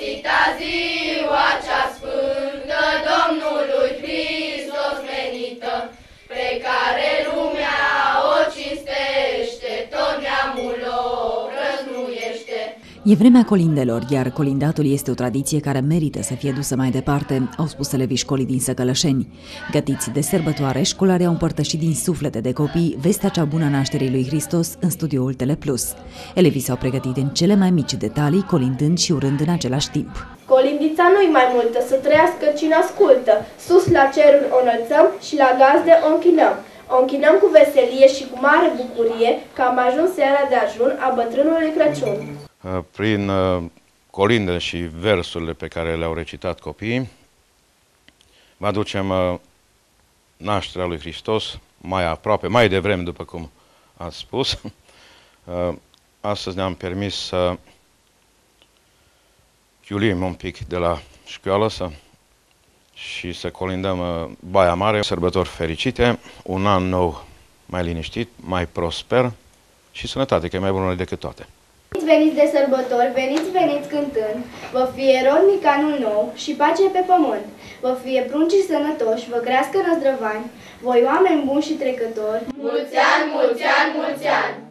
fericita ziua cea sfântă Domnului Hristos venită, pe care lumea o cinstește, tot neamul o prăznuiește. E vremea colindelor, iar colindatul este o tradiție care merită să fie dusă mai departe, au spus elevii școlii din Săcălășeni. Gătiți de sărbătoare, școlarii au împărtășit din suflete de copii vestea cea bună a nașterii lui Hristos în studioul Teleplus. Elevii s-au pregătit în cele mai mici detalii, colindând și urând în același timp. Colindița nu-i mai multă, să trăiască cine ascultă. Sus la ceruri o înălțăm și la gazde o închinăm. O închinăm cu veselie și cu mare bucurie că am ajuns seara de ajun a bătrânului Crăciun. Prin colindele și versurile pe care le-au recitat copiii, vă aducem nașterea lui Hristos mai aproape, mai devreme, după cum ați spus. Astăzi ne-am permis să chiulim un pic de la școală și să colindăm Baia Mare, sărbători fericite, un an nou mai liniștit, mai prosper și sănătate, că e mai bună decât toate. Veniți de sărbători, veniți cântând, vă fie rodnic anul nou și pace pe pământ, vă fie pruncii sănătoși, vă crească năzdrăvani, voi oameni buni și trecători. Mulți ani, mulți ani, mulți ani!